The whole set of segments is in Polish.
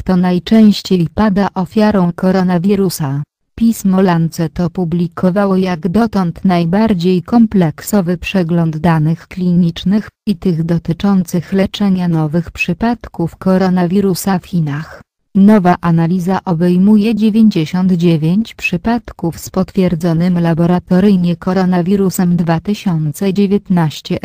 kto najczęściej pada ofiarą koronawirusa. Pismo Lancet opublikowało jak dotąd najbardziej kompleksowy przegląd danych klinicznych i tych dotyczących leczenia nowych przypadków koronawirusa w Chinach. Nowa analiza obejmuje 99 przypadków z potwierdzonym laboratoryjnie koronawirusem 2019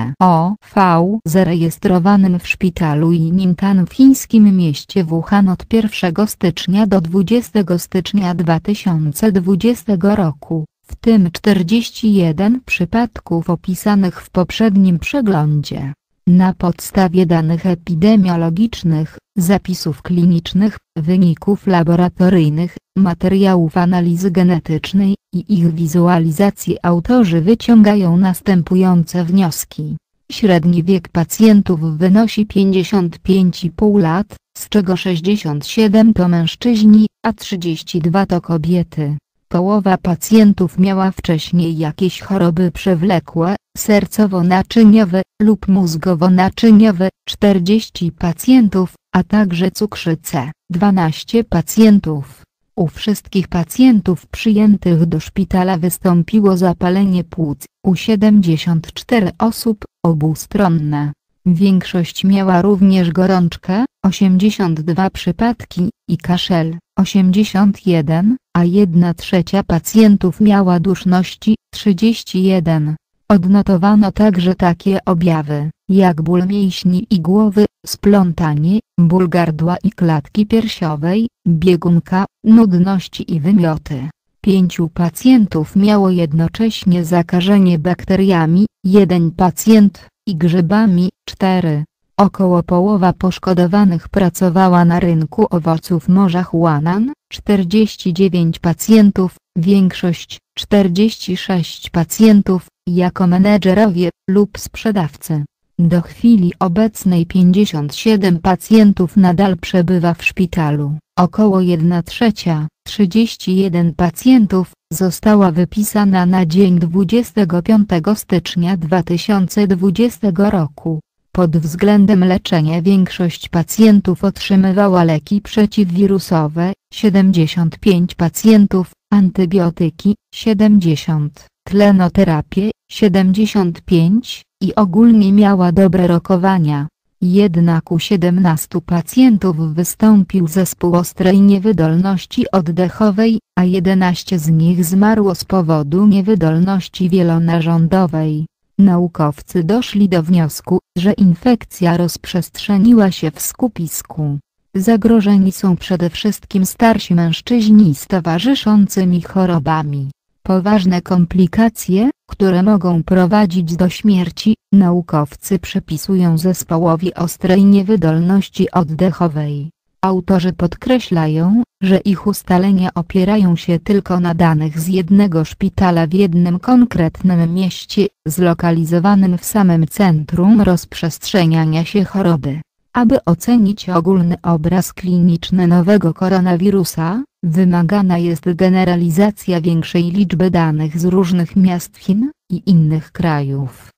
NCOV zarejestrowanym w szpitalu Jinintan w chińskim mieście Wuhan od 1 stycznia do 20 stycznia 2020 roku, w tym 41 przypadków opisanych w poprzednim przeglądzie. Na podstawie danych epidemiologicznych, zapisów klinicznych, wyników laboratoryjnych, materiałów analizy genetycznej i ich wizualizacji autorzy wyciągają następujące wnioski. Średni wiek pacjentów wynosi 55,5 lat, z czego 67 to mężczyźni, a 32 to kobiety. Połowa pacjentów miała wcześniej jakieś choroby przewlekłe, sercowo-naczyniowe lub mózgowo-naczyniowe, 40 pacjentów, a także cukrzycę, 12 pacjentów. U wszystkich pacjentów przyjętych do szpitala wystąpiło zapalenie płuc, u 74 osób, obustronne. Większość miała również gorączkę, 82 przypadki, i kaszel, 81, a 1/3 pacjentów miała duszności, 31. Odnotowano także takie objawy, jak ból mięśni i głowy, splątanie, ból gardła i klatki piersiowej, biegunka, nudności i wymioty. 5 pacjentów miało jednocześnie zakażenie bakteriami, 1 pacjent, i grzybami, 4. Około połowa poszkodowanych pracowała na rynku owoców morza Huanan, 49 pacjentów, większość, 46 pacjentów, jako menedżerowie lub sprzedawcy. Do chwili obecnej 57 pacjentów nadal przebywa w szpitalu. Około 1/3, 31 pacjentów, została wypisana na dzień 25 stycznia 2020 roku. Pod względem leczenia większość pacjentów otrzymywała leki przeciwwirusowe, 75 pacjentów, antybiotyki, 70, tlenoterapię, 75, i ogólnie miała dobre rokowania. Jednak u 17 pacjentów wystąpił zespół ostrej niewydolności oddechowej, a 11 z nich zmarło z powodu niewydolności wielonarządowej. Naukowcy doszli do wniosku, że infekcja rozprzestrzeniła się w skupisku. Zagrożeni są przede wszystkim starsi mężczyźni z towarzyszącymi chorobami. Poważne komplikacje, które mogą prowadzić do śmierci, naukowcy przypisują zespołowi ostrej niewydolności oddechowej. Autorzy podkreślają, że ich ustalenia opierają się tylko na danych z jednego szpitala w jednym konkretnym mieście, zlokalizowanym w samym centrum rozprzestrzeniania się choroby. Aby ocenić ogólny obraz kliniczny nowego koronawirusa, wymagana jest generalizacja większej liczby danych z różnych miast Chin i innych krajów.